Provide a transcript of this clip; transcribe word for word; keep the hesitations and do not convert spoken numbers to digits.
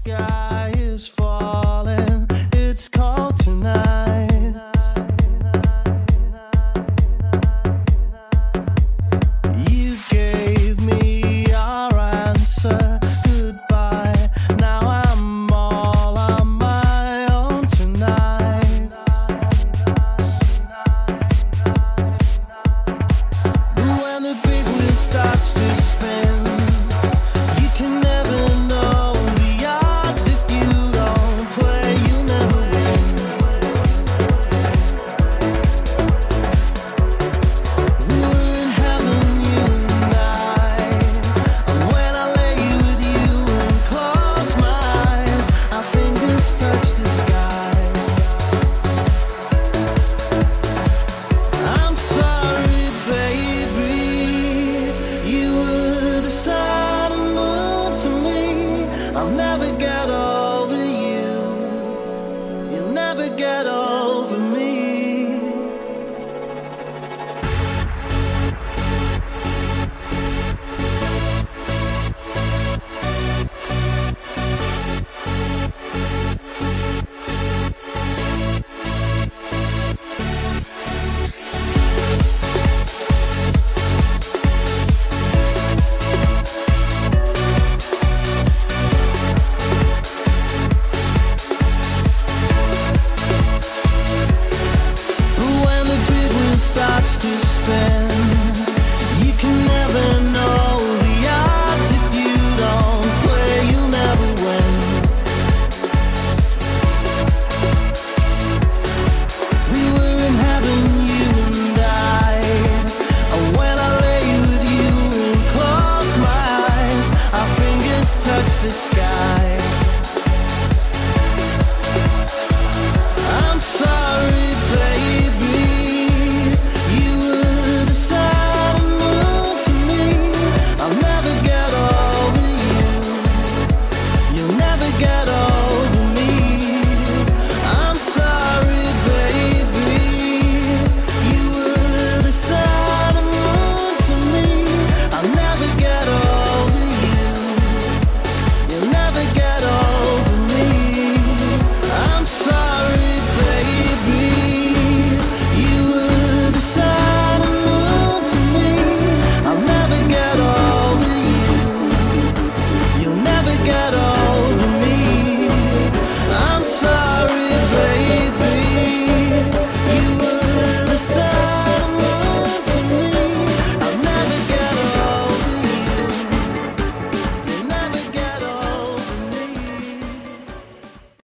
sky is falling, it's called tonight. You gave me your answer, goodbye. Now I'm all on my own tonight. When the big wheel starts to spin, you can never know the odds. If you don't play, you'll never win. We were in heaven, you and I, and when I lay with you and close my eyes, our fingers touch the sky. I'm sorry, baby, you were the sun and moon to me. I'll never get over you, you'll never get over me. Starts to spin, you can never know the odds. If you don't play, you'll never win. We were in heaven, you and I, and when I lay with you and close my eyes, our fingers touch the sky. I'm sorry,